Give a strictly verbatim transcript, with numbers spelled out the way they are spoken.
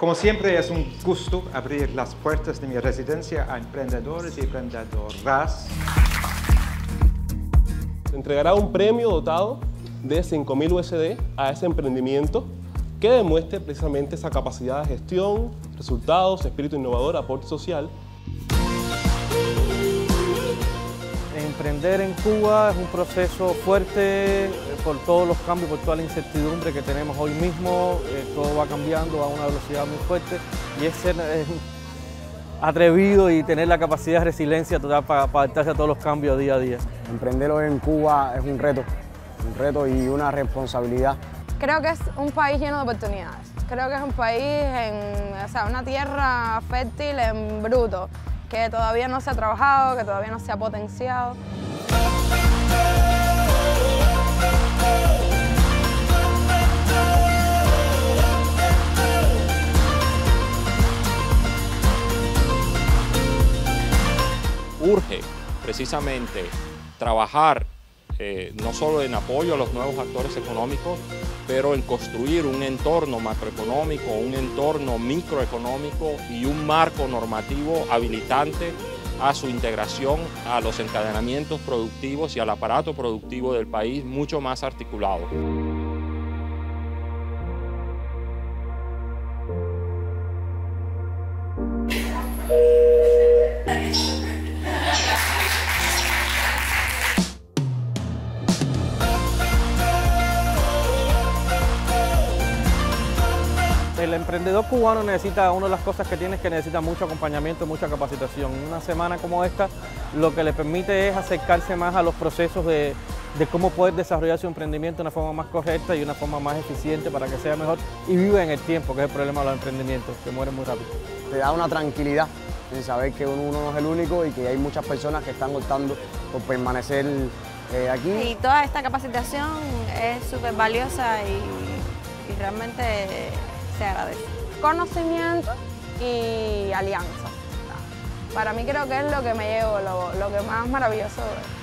Como siempre, es un gusto abrir las puertas de mi residencia a emprendedores y emprendedoras. Se entregará un premio dotado de cinco mil U S D a ese emprendimiento que demuestre precisamente esa capacidad de gestión, resultados, espíritu innovador, aporte social. Emprender en Cuba es un proceso fuerte por todos los cambios, por toda la incertidumbre que tenemos hoy mismo. Eh, todo va cambiando a una velocidad muy fuerte y es ser eh, atrevido y tener la capacidad de resiliencia total para, para adaptarse a todos los cambios día a día. Emprender hoy en Cuba es un reto, un reto y una responsabilidad. Creo que es un país lleno de oportunidades. Creo que es un país, en, o sea, una tierra fértil en bruto, que todavía no se ha trabajado, que todavía no se ha potenciado. Urge precisamente trabajar eh, no solo en apoyo a los nuevos actores económicos, pero en construir un entorno macroeconómico, un entorno microeconómico y un marco normativo habilitante a su integración a los encadenamientos productivos y al aparato productivo del país mucho más articulado. El emprendedor cubano necesita, una de las cosas que tiene es que necesita mucho acompañamiento, mucha capacitación. Una semana como esta lo que le permite es acercarse más a los procesos de, de cómo poder desarrollar su emprendimiento de una forma más correcta y una forma más eficiente para que sea mejor y vive en el tiempo, que es el problema de los emprendimientos, que mueren muy rápido. Te da una tranquilidad en saber que uno, uno no es el único y que hay muchas personas que están optando por permanecer eh, aquí. Y toda esta capacitación es súper valiosa y, y realmente se agradece. Conocimiento y alianza. Para mí creo que es lo que me llevo, lo, lo que más maravilloso es.